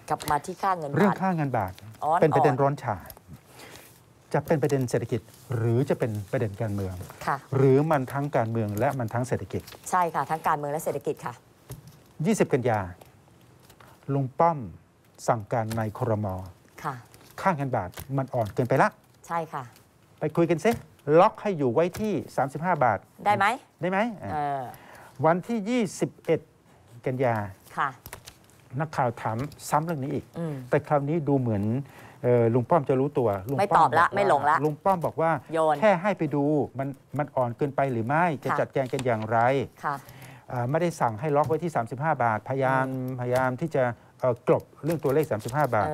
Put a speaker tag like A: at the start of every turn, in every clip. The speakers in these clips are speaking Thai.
A: กลับมาที่ค่าเงินบาท
B: เรื่องค่าเงินบาทเป็นประเด็นร้อนฉ่าจะเป็นประเด็นเศรษฐกิจหรือจะเป็นประเด็นการเมืองหรือมันทั้งการเมืองและมันทั้งเศรษฐกิจ
A: ใช่ค่ะทั้งการเมืองและเศรษฐกิจค่ะ
B: 20 กันยาลุงป้อมสั่งการในครม.ค่าเงินบาทมันอ่อนเกินไปละ
A: ใช่ค่ะ
B: ไปคุยกันซิล็อกให้อยู่ไว้ที่35 บาท
A: ได้ไหม
B: วันที่ 21 กันยา
A: ค่ะ
B: นักข่าวถามซ้ำเรื่องนี้อีกแต่คราวนี้ดูเหมือนลุงป้อมจะรู้ตัว
A: ไม่ตอบละไม่หลงละ
B: ลุงป้อมบอกว่าแค่ให้ไปดูมันอ่อนเกินไปหรือไม่จะจัดแจงกันอย่างไรไม่ได้สั่งให้ล็อกไว้ที่35 บาทพยายามที่จะกลบเรื่องตัวเลข35 บาท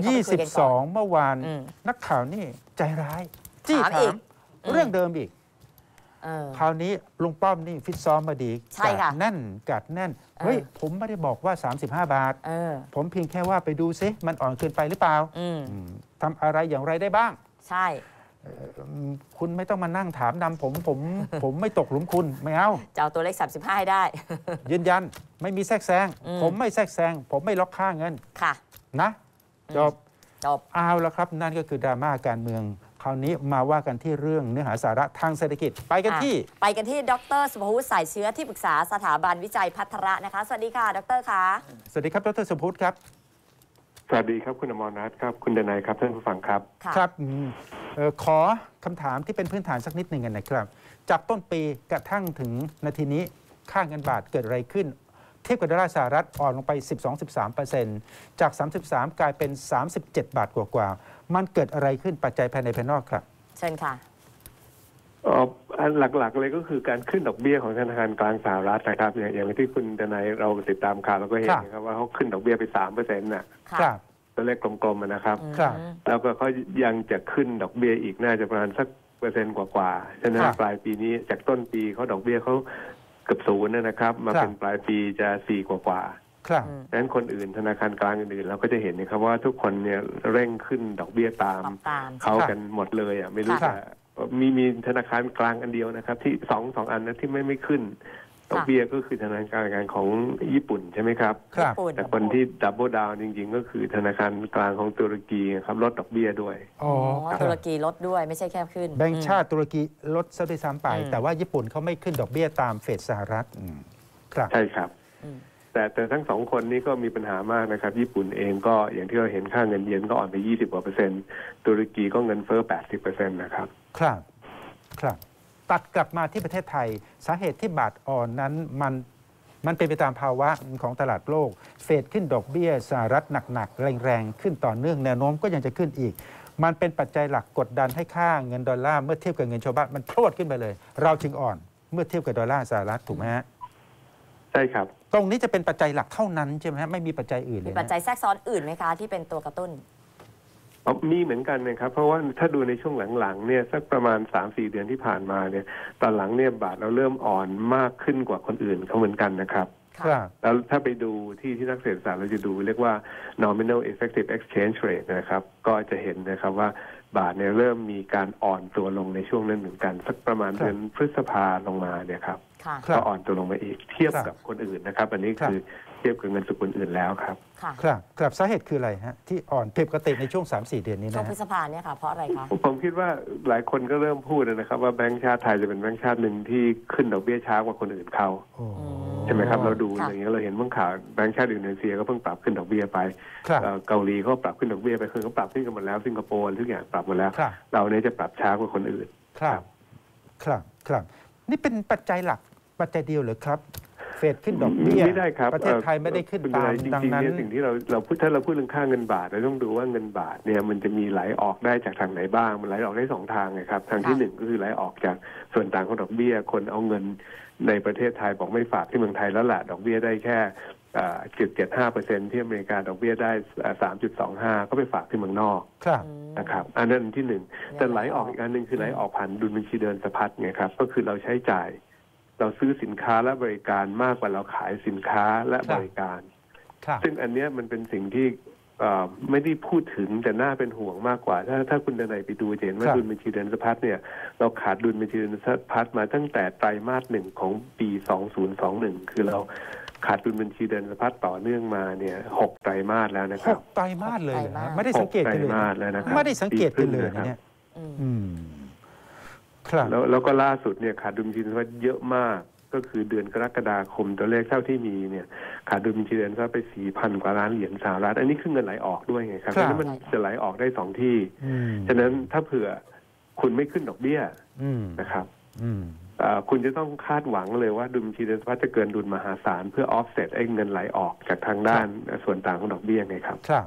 B: 22 เมื่อวานนักข่าวนี่ใจร้ายจี้ถามเรื่องเดิมอีกคราวนี้ลุงป้อมนี่ฟิตซ้อมมาดีกัดแน่นเฮ้ยผมไม่ได้บอกว่า35 บาทผมเพียงแค่ว่าไปดูซิมันอ่อนเกินไปหรือเปล่าทำอะไรอย่างไรได้บ้าง
A: ใช่
B: คุณไม่ต้องมานั่งถามนำผมไม่ตกหลุมคุณไม่เอา
A: จะเอาตัวเลข35ให้ได้
B: ยืนยันไม่มีแทรกแซงผมไม่แทรกแซงผมไม่ล็อกค่าเงิน
A: ค่ะ
B: นะจบเอาแล้วครับนั่นก็คือดราม่าการเมืองคราวนี้มาว่ากันที่เรื่องเนื้อหาสาระทางเศรษฐกิจไปกันที่
A: ดร.สุภวุฒิสายเชื้อที่ปรึกษาสถาบันวิจัยภัทระนะคะสวัสดีค่ะดร.คะ
B: สวัสดีครับดร.สุภวุฒิครับ
C: สวัสดีครับคุณอมรรัตน์ครับคุณดนัยครับท่านผู้ฟังครับ
B: ครับขอคำถามที่เป็นพื้นฐานสักนิดหนึ่งกันนะครับจากต้นปีกระทั่งถึงนาทีนี้ค่าเงินบาทเกิดอะไรขึ้นเทียบกับดอลลาร์สหรัฐอ่อนลงไป 12-13% จาก 33 กลายเป็น 37 บาทกว่ามันเกิดอะไรขึ้นปัจจัยภายในภายนอกครับ
A: เชิญค่ะ
C: อันหลักๆเลยก็คือการขึ้นดอกเบี้ยของธนาคารกลางสหรัฐนะครับอย่างที่คุณดนัยเราติดตามข่าวเราก็เห็นนะครับว่าเขาขึ้นดอกเบี้ยไป 3% น่ะตัวเลขกลมๆนะครับแล้วก็เขายังจะขึ้นดอกเบี้ยอีกน่าจะประมาณสัก%กว่าฉะนั้นปลายปีนี้จากต้นปีเขาดอกเบี้ยเขาเกือบ0นะครับมาเป็นปลายปีจะ4กว่าดังนั้นคนอื่นธนาคารกลางอื่นๆเราก็จะเห็นนะครับว่าทุกคนเนี่ยเร่งขึ้นดอกเบี้ยตามเขากันหมดเลยอ่ะไม่รู้จะมีธนาคารกลางอันเดียวนะครับที่สองอันนะที่ไม่ขึ้นดอกเบี้ยก็คือธนาคารกลางของญี่ปุ่นใช่ไหมครับแต่คนที่ดับเบิลดาวน์จริงๆก็คือธนาคารกลางของตุรกีครับลดดอกเบี้ยด้วย
A: ตุรกีลดด้วยไม่ใช่แค่ขึ้น
B: แบงก์ชาติตุรกีลดซะด้วยซ้ำไปแต่ว่าญี่ปุ่นเขาไม่ขึ้นดอกเบี้ยตามเฟดสหรัฐ
C: ครับใช่ครับแต่ทั้งสองคนนี้ก็มีปัญหามากนะครับญี่ปุ่นเองก็อย่างที่เราเห็นค่าเงินเยนก็อ่อนไป20%กว่าตุรกีก็เงินเฟ้อ 80% นะครับ
B: ครับตัดกลับมาที่ประเทศไทยสาเหตุที่บาทอ่อนนั้นมันเป็นไปตามภาวะของตลาดโลกเฟดขึ้นดอกเบี้ยสหรัฐหนักๆแรงๆขึ้นต่อเนื่องแนวโน้มก็ยังจะขึ้นอีกมันเป็นปัจจัยหลักกดดันให้ค่าเงินดอลลาร์เมื่อเทียบกับเงินชาวบ้านมันพรวดขึ้นไปเลยเราจึงอ่อนเมื่อเทียบกับดอลลาร์สหรัฐถูกไหมฮะ
C: ใช่ครับ
B: ตรงนี้จะเป็นปัจจัยหลักเท่านั้นใช่ไหมฮะไม่มีปัจจัยอื่นเลย
A: มีปัจจัยแทรกซ้อนอื่นไหมคะที่เป็นตัวกระตุ้น
C: มีเหมือนกันนะครับเพราะว่าถ้าดูในช่วงหลังๆเนี่ยสักประมาณ 3-4 เดือนที่ผ่านมาเนี่ยตอนหลังเนี่ยบาทเราเริ่มอ่อนมากขึ้นกว่าคนอื่นเขาเหมือนกันนะครับแล้วถ้าไปดูที่นักเศรษฐศาสตร์เราจะดูเรียกว่า nominal effective exchange rate นะครับก็จะเห็นนะครับว่าบาทเนี่ยเริ่มมีการอ่อนตัวลงในช่วงนั้นเหมือนกันสักประมาณเดือนพฤษภาลงมาเนี่ยครับก็อ่อนตัวลงมาอีกเทียบกับคนอื่นนะครับอันนี้คือเทียบกับเงินสกุลอื่นแล้วครับ
B: ครับสาเหตุคืออะไรฮะที่อ่อนผิดปกติในช่วง 3-4 เดือนนี้นะ
A: ช่วงพฤษภาเนี่ยค่ะเพราะอะไรคะ
C: ผมคิดว่าหลายคนก็เริ่มพูดนะครับว่าแบงก์ชาติไทยจะเป็นแบงก์ชาติหนึ่งที่ขึ้นดอกเบี้ยช้ากว่าคนอื่นเขาใช่ไหมครับเราดูอย่างเงี้ยเราเห็นเมื่อข่าวแบงก์ชาติอินโดนีเซียก็เพิ่งปรับขึ้นดอกเบี้ยไปเกาหลีเขาปรับขึ้นดอกเบี้ยไปคือเขาปรับขึ้นกันหมดแล้วสิงคโปร์ทุกอย่างปรับหมดแล้วเราเนี่ยจะปรับช้ากว่าคนอื่น
B: ครับนี่เป็นปัจจัยหลักปัจจัยเดียวหรือครับเฟดขึ้นดอกเบี้ย
C: ไม่ได้ครับ
B: ประเทศไทยไม่ได้ขึ้นตามดังนั้น
C: สิ่งที่เราพูดถ้าเราพูดเรื่องค่าเงินบาทเราต้องดูว่าเงินบาทเนี่ยมันจะมีไหลออกได้จากทางไหนบ้างมันไหลออกได้2 ทางนะครับทางที่1ก็คือไหลออกจากส่วนต่างของดอกเบี้ยคนเอาเงินในประเทศไทยบอกไม่ฝากที่เมืองไทยแล้วแหละดอกเบี้ยได้แค่0.75% ที่อเมริกาดอกเบี้ยได้ 3.25 ก็ไปฝากที่เมืองนอกนะครับอันนั้นที่1แต่ไหลออกอีกอันนึงคือไหลออกผ่านดุลบัญชีเดินสะพัดไงครับก็คือเราใช้จ่ายเราซื้อสินค้าและบริการมากกว่าเราขายสินค้าและบริการซึ่งอันนี้มันเป็นสิ่งที่ไม่ได้พูดถึงแต่น่าเป็นห่วงมากกว่าถ้าคุณดนัยไปดูจะเห็นว่าดุลบัญชีเดินสะพัดเนี่ยเราขาดดุลบัญชีเดินสะพัดมาตั้งแต่ไตรมาส 1ของปี2021คือเราขาดดุลบัญชีเดินสะพัดต่อเนื่องมาเนี่ย6 ไตรมาสแล้วนะค
B: ห
C: รับ
B: กไตรมาสเลยเหรอ
A: ไตรมาส
B: ไม่ได้สังเกต
C: 6 ไตร
B: กันเลย
C: มาสแล้วนะครับ
B: ไม่ได้สังเกตกันเลยนะเนี่ย
A: อืม
B: ครับ
C: แล้วก็ล่าสุดเนี่ยขาดดุลบัญชีเดินสะพัดเยอะมากก็คือเดือนกรกฎาคมตัวเลขเท่าที่มีเนี่ยขาดดุลบัญชีเดินสะพัดไป 4,000 กว่าล้านเหรียญสหรัฐอันนี้คือเงินไหลออกด้วยไงครับเพราะฉะนั้นมันจะไหลออกได้2 ที่ ฉะนั้นถ้าเผื่อคุณไม่ขึ้นดอกเบี้ยนะครับคุณจะต้องคาดหวังเลยว่าดุลบัญชีเดินสะพัดจะเกินดุลมหาศาลเพื่อออฟเซตไอ้เงินไหลออกจากทางด้านส่วนต่างของดอกเบี้ยไงครับ
B: ครับ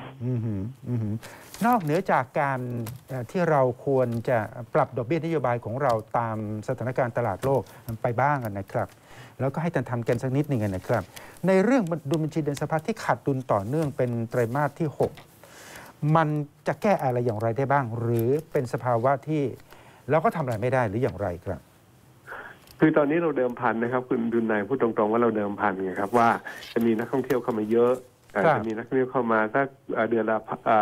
B: นอกเหนือจากการที่เราควรจะปรับดอกเบี้ยนโยบายของเราตามสถานการณ์ตลาดโลกไปบ้างนะครับแล้วก็ให้ทำกันสักนิดหนึ่งนะครับ ในเรื่องดุลบัญชีเดินสะพัดที่ขาดดุลต่อเนื่องเป็นไตรมาสที่ 6มันจะแก้อะไรอย่างไรได้บ้าง หรือเป็นสภาวะที่เราก็ทำอะไรไม่ได้หรืออย่างไรครับ
C: คือตอนนี้เราเดิมพันนะครับคุณดุลนายพูดตรงๆว่าเราเดิมพันไงครับว่าจะมีนักท่องเที่ยวเข้ามาเยอะจะมีนักท่องเที่ยวเข้ามาสักเดือนละ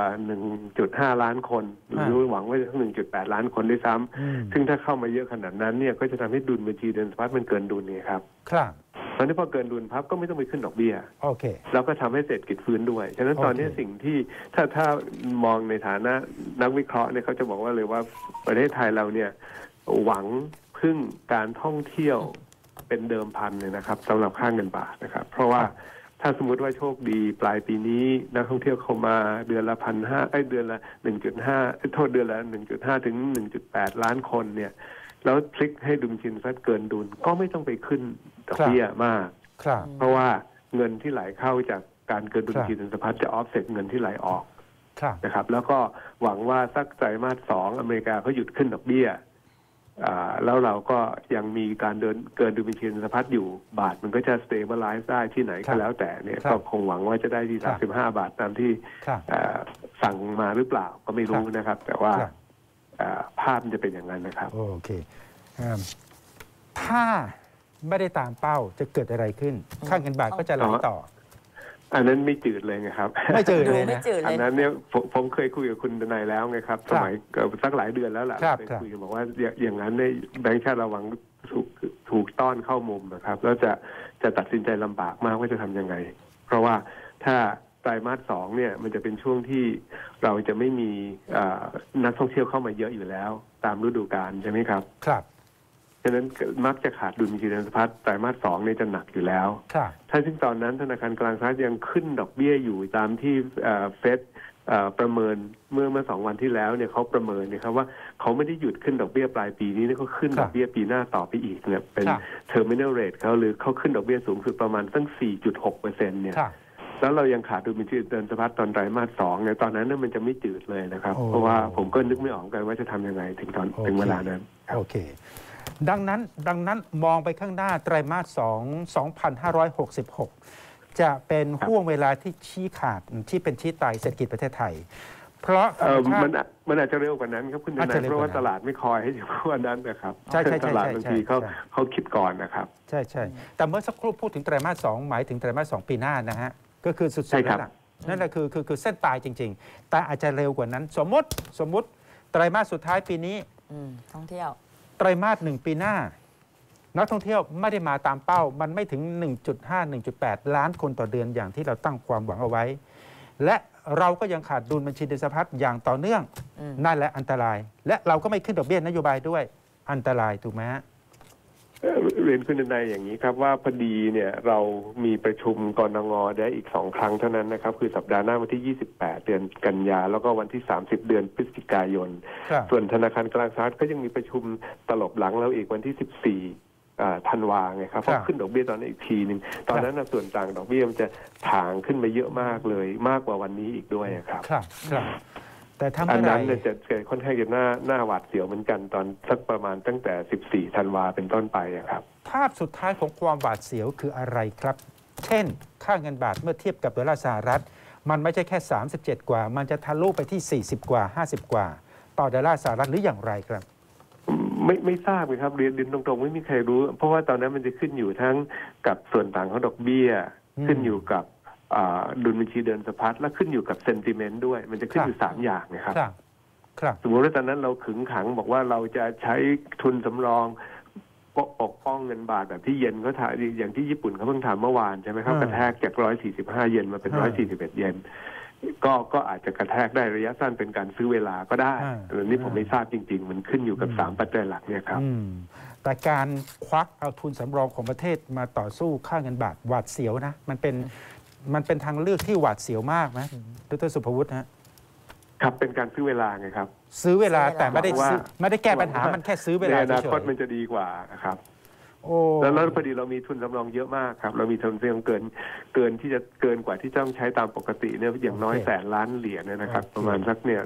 C: 1.5 ล้านคนหรือหวังว่าจะถึง 1.8 ล้านคนด้วยซ้ำซึ่งถ้าเข้ามาเยอะขนาดนั้นเนี่ยก็จะทำให้ดุลบัญชีเดินสะพัดมันเกินดุลนี่ครับ
B: ครับ
C: ตอนนี้พอเกินดุลพับก็ไม่ต้องไปขึ้นดอกเบี้ย
B: โอเค
C: แล้วก็ทำให้เศรษฐกิจฟื้นด้วยฉะนั้นตอนนี้สิ่งที่ถ้ามองในฐานะนักวิเคราะห์เนี่ยเขาจะบอกว่าเลยว่าประเทศไทยเราเนี่ยหวังพึ่งการท่องเที่ยวเป็นเดิมพันเลยนะครับสำหรับค่าเงินบาทนะครับเพราะว่าถ้าสมมติว่าโชคดีปลายปีนี้นักท่องเที่ยวเข้ามาเดือนละ1,500เดือนละ 1.5 โทษเดือนละ 1.5 ถึง 1.8 ล้านคนเนี่ยแล้วพลิกให้ดุลบัญชีเกินดุลก็ไม่ต้องไปขึ้นดอกเบี้ยมากเพราะว่าเงินที่ไหลเข้าจากการเกินดุลบัญชีเดินสะพัดจะออฟเซ็ตเงินที่ไหลออกนะครับแล้วก็หวังว่าสักไตรมาส 2อเมริกาเขาหยุดขึ้นดอกเบี้ยแล้วเราก็ยังมีการเกินดุลบัญชีเดินสะพัดอยู่บาทมันก็จะ stabilize ได้ที่ไหนก็แล้วแต่เนี่ยก็คงหวังว่าจะได้ที่35 บาทตามที่สั่งมาหรือเปล่าก็ไม่รู้นะครับแต่ว่าภาพมันจะเป็นอย่างนั้นนะครับ
B: โอเคถ้าไม่ได้ตามเป้าจะเกิดอะไรขึ้นค่าเงินบาทก็จะไหลต่อ
C: อันนั้นไม่จืดเลยไงครับ
B: ไม่จืดเลยนะ
C: อันนั้นเนี่ยผมเคยคุยกับคุณดนัยแล้วไงครับสมัยสักหลายเดือนแล้วแหละเคยคุยกันบอกว่าอย่างนั้นเนี่ยแบงก์ชาติระวังถูกต้อนเข้ามุมนะครับแล้วจะตัดสินใจลำบากมากว่าจะทำยังไงเพราะว่าถ้าไตรมาส 2เนี่ยมันจะเป็นช่วงที่เราจะไม่มีนักท่องเที่ยวเข้ามาเยอะอยู่แล้วตามฤดูกาลใช่ไหมครับ
B: ครับ
C: ฉะนั้นมักจะขาดดุลบัญชีเดินสะพัดไตรมาส 2เนี่ยจะหนักอยู่แล้วถ้าซึ่งตอนนั้นธนาคารกลางสหรัฐยังขึ้นดอกเบี้ยอยู่ตามที่เฟดประเมินเมื่อ2 วันที่แล้วเนี่ยเขาประเมินนะครับว่าเขาไม่ได้หยุดขึ้นดอกเบี้ยปลายปีนี้เขาขึ้นดอกเบี้ยปีหน้าต่อไปอีกเนี่ยเป็น terminal rate เขาหรือเขาขึ้นดอกเบี้ยสูงสุดประมาณตั้ง 4.6% เนี่ยแล้วเรายังขาดดุลบัญชีเดินสะพัดตอนไตรมาส 2เนี่ยตอนนั้นมันจะไม่จืดเลยนะครับเพราะว่าผมก็นึกไม่ออกกันว่าจะทำยังไงถึงเวลานั้น
B: โอเคดังนั้นมองไปข้างหน้าไตรมาส 2566 จะเป็นห่วงเวลาที่ชี้ขาดที่เป็นชี้ตายเศรษฐกิจประเทศไทยเพราะ
C: มันอาจจะเร็วกว่านั้นครับคุณนายเพราะว่าตลาดไม่คอยให้ถึงวันนั้นนะครับตลาดบางทีเขาคิดก่อนนะครับ
B: ใช่แต่เมื่อสักครู่พูดถึงไตรมาส 2หมายถึงไตรมาส 2ปีหน้านะฮะก็คือสุดๆแล้วนั่นแหละคือเส้นตายจริงๆแต่อาจจะเร็วกว่านั้นสมมติไตรมาสสุดท้ายปีนี้
A: ท่องเที่ยว
B: ไตรมาส 1ปีหน้านักท่องเที่ยวไม่ได้มาตามเป้ามันไม่ถึง 1.5-1.8 ล้านคนต่อเดือนอย่างที่เราตั้งความหวังเอาไว้และเราก็ยังขาดดุลบัญชีเดินสะพัดอย่างต่อเนื่องนั่นแหละอันตรายและเราก็ไม่ขึ้นดอกเบี้ยนโยบายด้วยอันตรายถูกไหมฮะ
C: เรียนคุณนายอย่างนี้ครับว่าพอดีเนี่ยเรามีประชุมกนง.ได้อีก2 ครั้งเท่านั้นนะครับคือสัปดาห์หน้าวันที่28เดือนกันยาแล้วก็วันที่30เดือนพฤศจิกายนส่วนธนาคารกลางสหรัฐก็ยังมีประชุมตลบหลังเราอีกวันที่14ธันวาไงครับเขาขึ้นดอกเบี้ยตอนนั้นอีกทีนึงตอนนั้นส่วนต่างดอกเบี้ยมันจะถางขึ้นมาเยอะมากเลยมากกว่าวันนี้อีกด้วยครับ
B: แต่ถ้า
C: อันนั้นจะค่อนข้างจะหน้าหวาดเสียวเหมือนกันตอนสักประมาณตั้งแต่14ธันวาเป็นต้นไปครับ
B: ภาพสุดท้ายของความหวาดเสียวคืออะไรครับเช่นค่าเงินบาทเมื่อเทียบกับดอลลาร์สหรัฐมันไม่ใช่แค่37กว่ามันจะทะลุไปที่40กว่า50กว่าต่อดอลลาร์สหรัฐหรืออย่างไรครับ
C: ไม่ทราบเลยครับเรียนตรงๆไม่มีใครรู้เพราะว่าตอนนั้นมันจะขึ้นอยู่ทั้งกับส่วนต่างของดอกเบี้ยขึ้นอยู่กับดุลบัญชีเดินสะพัดและขึ้นอยู่กับเซนติเมนต์ด้วยมันจะขึ้นอยู่3 อย่างนะครับสมมติว่าตอนนั้นเราขึงขังบอกว่าเราจะใช้ทุนสำรองปกป้องเงินบาทแบบที่เยนเขาทำอย่างที่ญี่ปุ่นเขาเพิ่งทำเมื่อวานใช่ไหมครับกระแทกจาก145 เยนมาเป็น141 เยนก็อาจจะกระแทกได้ระยะสั้นเป็นการซื้อเวลาก็ได้อันนี้ผมไม่ทราบจริงๆมันขึ้นอยู่กับ3 ปัจจัยหลักเนี่ยครับ
B: แต่การควักเอาทุนสำรองของประเทศมาต่อสู้ค่าเงินบาทหวาดเสียวนะมันเป็นทางเลือกที่หวาดเสียวมากนะดร.สุภวุฒิฮะ
C: ครับเป็นการซื้อเวลาไงครับ
B: ซื้อเวลาแต่ไม่ได้แก้ปัญหามันแค่ซื้อเวลาเฉยๆ
C: ในอนาคตมันจะดีกว่าครับแล้วพอดีเรามีทุนสำรองเยอะมากครับเรามีทุนสำรองเกินที่จะเกินกว่าที่ต้องใช้ตามปกติเนี่ยอย่างน้อย100,000,000,000 เหรียญนะครับประมาณสักเนี่ย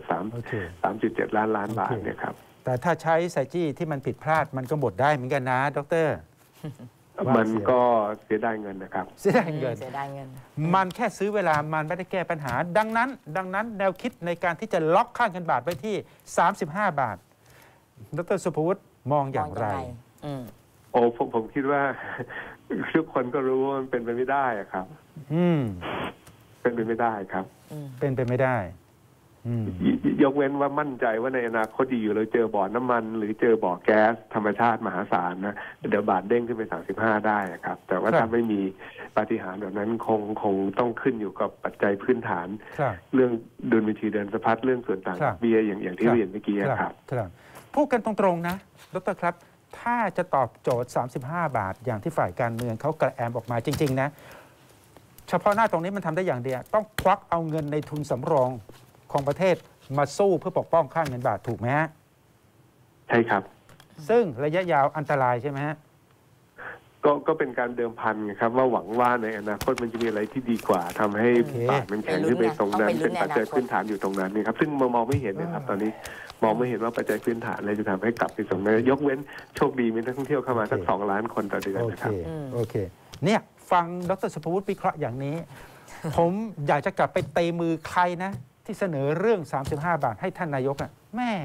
C: 3.7 ล้านบาทเนี่ยครับ
B: แต่ถ้าใช้ไซจี้ที่มันผิดพลาดมันก็หมดได้เหมือนกันนะดร.
C: มันก็เสียดายเงินนะครับ
B: เสียดายเงินมันแค่ซื้อเวลามันไม่ได้แก้ปัญหาดังนั้นแนวคิดในการที่จะล็อกค่าเงินบาทไว้ที่35 บาทดร.สุภวุฒิมองอย่างไร
C: โอ้ผมคิดว่าทุกคนก็รู้ว่ามันเป็นไปไม่ได้ครับเป็นไปไม่ได้ครับ
B: เป็นไปไม่ได้
C: ยกเว้นว่ามั่นใจว่าในอนาคตดีอยู่เราเจอบ่อน้ำมันหรือเจอบ่อแก๊สธรรมชาติมหาศาลนะเดี๋ยวบาทเด้งขึ้นไป35ได้ครับแต่ว่าถ้าไม่มีปาฏิหาริย์แบบนั้นคงต้องขึ้นอยู่กับปัจจัยพื้นฐานเรื่องดุลบัญชีเดินสะพัดเรื่องส่วนต่างเบี้ยอย่างที่เรียนเมื่อกี้ครับ
B: พูดกันตรงๆนะดร.ครับถ้าจะตอบโจทย์35 บาทอย่างที่ฝ่ายการเมืองเขากระแอมออกมาจริงๆนะเฉพาะหน้าตรงนี้มันทำได้อย่างเดียวต้องควักเอาเงินในทุนสำรองของประเทศมาสู้เพื่อปกป้องค่าเงินบาทถูกไหมฮะ
C: ใช่ครับ
B: ซึ่งระยะยาวอันตรายใช่ไหมฮะ
C: ก็เป็นการเดิมพันครับว่าหวังว่าในอนาคตมันจะมีอะไรที่ดีกว่าทำให้บาทมันแข็งขึ้นไปตรงนั้นเป็นปัจจัยพื้นฐานอยู่ตรงนั้นนี่ครับซึ่งมองไม่เห็นนะครับตอนนี้มองไม่เห็นว่าปัจจัยพื้นฐานอะไรจะทำให้กลับไปตรงนั้นยกเว้นโชคดีมีนักท่องเที่ยวเข้ามาสัก2 ล้านคนต่อเดือนนะครับ
B: โอเคเนี่ยฟังดร.สุภวุฒิวิเคราะห์อย่างนี้ ผมอยากจะกลับไปเตะมือใครนะที่เสนอเรื่อง35 บาทให้ท่านนายกอ่ะแม่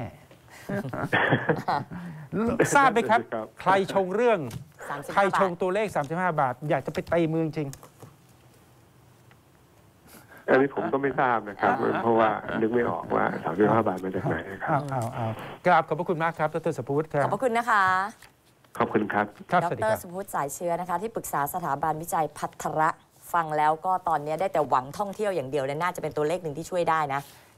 B: ทราบไหมครับใครชงเรื่องใครชงตัวเลข35 บาทอยากจะไปเตะมือจริง
C: อันนี้ผมก็ไม่ทราบนะครับเพราะว่านึกไม่ออกว่า35 บาทมาจากไหนครับ
B: กราบขอบพระคุณมากครับดร.สุภวุฒิครับ
A: ขอบพระคุณนะคะ
C: ขอบคุณครับ
A: ดร.สุภวุฒิสายเชื้อนะคะที่ปรึกษาสถาบันวิจัยภัทระฟังแล้วก็ตอนนี้ได้แต่หวังท่องเที่ยวอย่างเดียวและน่าจะเป็นตัวเลขหนึ่งที่ช่วยได้นะ